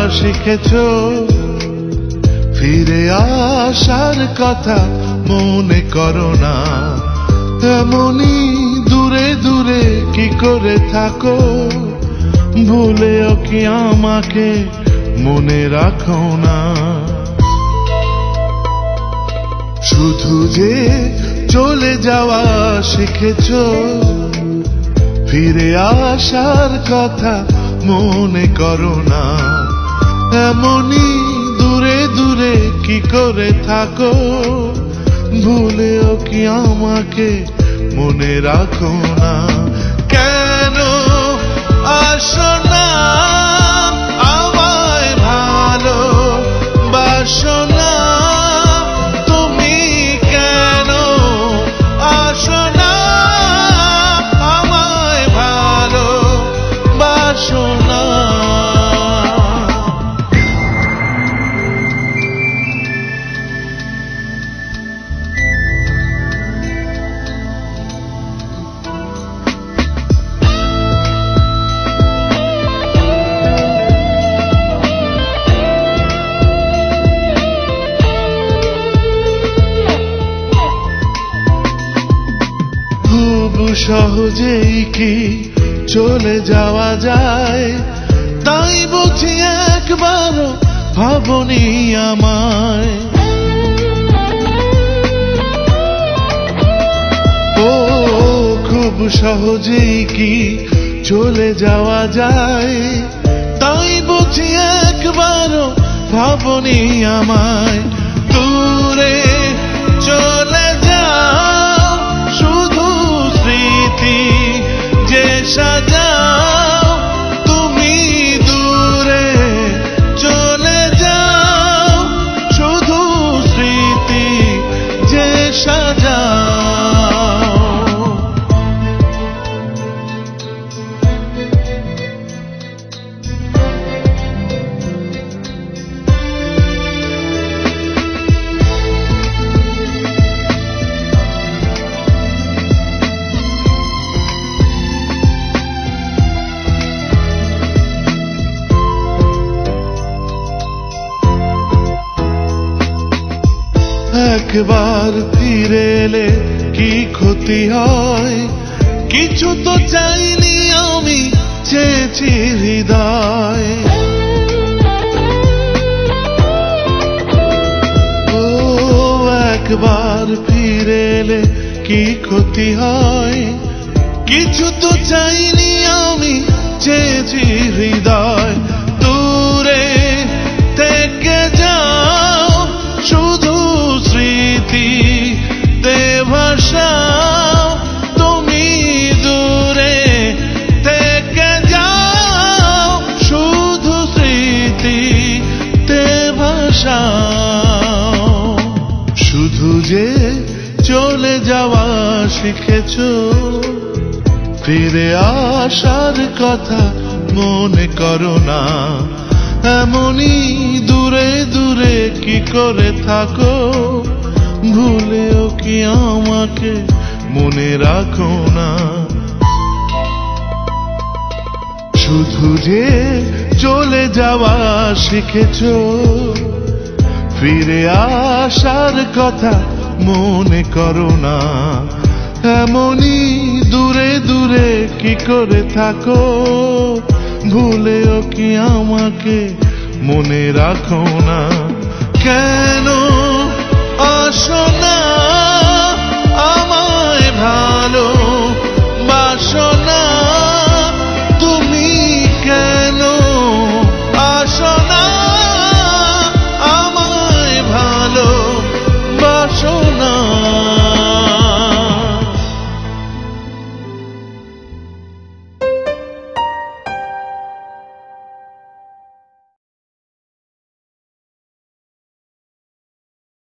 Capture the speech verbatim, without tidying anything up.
শিখেছো, ফিরে আসার কথা মনে করো না। এমনি দূরে দূরে কি করে থাকো, ভুলেও কি আমাকে মনে রাখো না। শুধু যে চলে যাওয়া শিখেছো, ফিরে আসার কথা মনে করো না। এমনি দূরে দূরে কি করে থাকো, ভুলেও কি আমাকে মনে রাখো না। কেন আসো না আমায় ভালো বাসো না, তুমি কেন আসো না আমায় ভালো বাসো না। সহজেই কি চলে যাওয়া যায়, তাই বুঝি একবারও ভাবনি আমায়। ও খুব সহজেই কি চলে যাওয়া যায়, তাই বুঝি একবারও ভাবনি আমায়। দূরে চলে যাও শুধু স্মৃতি যে সাজাও, তুমি দূরে চলে যাও শুধু স্মৃতি যে সাজাও। একবার ফিরে এলে কি ক্ষতি হয়, কিছু তো চাইনি আমি, চেয়েছি হৃদয়। ও একবার ফিরে এলে কি ক্ষতি হয়, কিছু তো চাইনি আমি, চেয়েছি হৃদয়। দূরে থেকে যাও শুধু স্মৃতি তে ভাসাও, তুমি দূরে থেকে যাও শুধু স্মৃতি তে ভাসাও। শুধু যে চলে যাওয়া শিখেছো, ফিরে আসার কথা মনে করো না। এমনি দূরে দূরে কি করে থাকো, ভুলেও কি আমাকে মনে রাখো না। শুধু যে চলে যাওয়া শিখেছো, ফিরে আসার কথা মনে করো না। এমনি দূরে দূরে কি করে থাকো, ভুলেও কি আমাকে মনে রাখো না। কেন আসো না